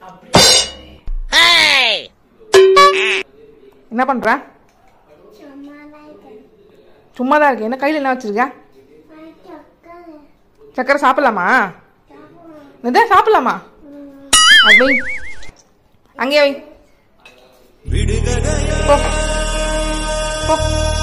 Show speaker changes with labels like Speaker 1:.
Speaker 1: என்ன பண்ற? சும்மா தான் இருக்கு. என்ன கையில் என்ன வச்சிருக்க? சக்கரை சாப்பிடலாமா? இதான் சாப்பிடலாமா? அது வை, அங்கே வை. போ.